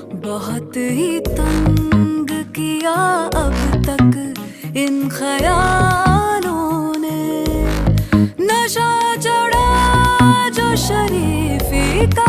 बहुत ही तंग किया अब तक इन ख्यालों ने, नशा चढ़ा जो शरीफी का